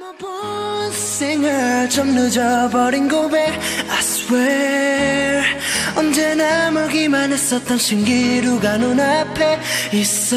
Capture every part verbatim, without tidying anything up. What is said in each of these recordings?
본 생활 좀 늦어버린 고백 I swear 언제나 멀기만 했었던 신기루가 눈앞에 있어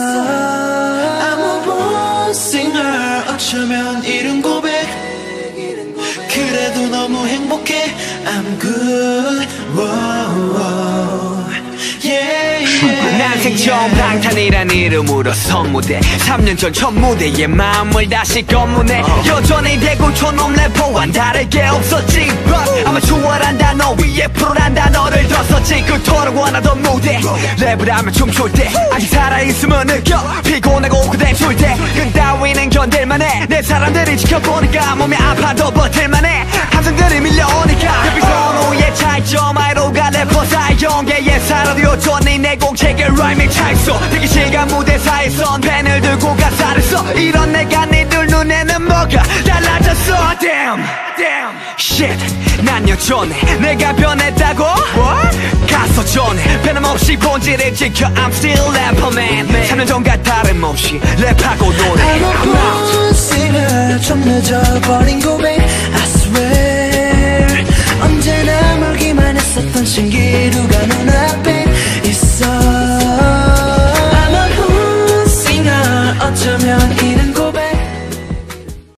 아무 본 생활 어쩌면 이른 고백 그래도 너무 행복해 I'm good whoa, whoa. Yeah, yeah, 난생 처음 방탄이란 이름으로 선무대 삼 년 전 첫 무대에 마음을 다시 검문해 uh. 여전히 대구촌놈 래퍼와는 다르게 없었지 But 아마 추월한 단어 위에 프로란 단어를 더 썼지 그토록 원하던 무대 랩을 하면 춤출 때 아직 살아있음을 느껴 피곤하고 그대출 때 그 따위는 견딜만해 내 사람들이 지켜보니까 몸이 아파도 버틸만해 함성들이 밀려오니까 급히 선호의 차이점 아이로가 래퍼 사이용계의 사라디오 줬니 내 공책에 라임이 차있어 대기실과 무대사이선 펜을 들고 가사를 써 이런 내가 니들 눈에는 뭐가 달라졌어 Damn, damn, shit 난 여전해 내가 변했다고? What? 가서 전해 변함없이 본질을 지켜 I'm still rapper man 삼 년 전과 다름없이 랩하고 노래 I'm a born singer 좀 늦어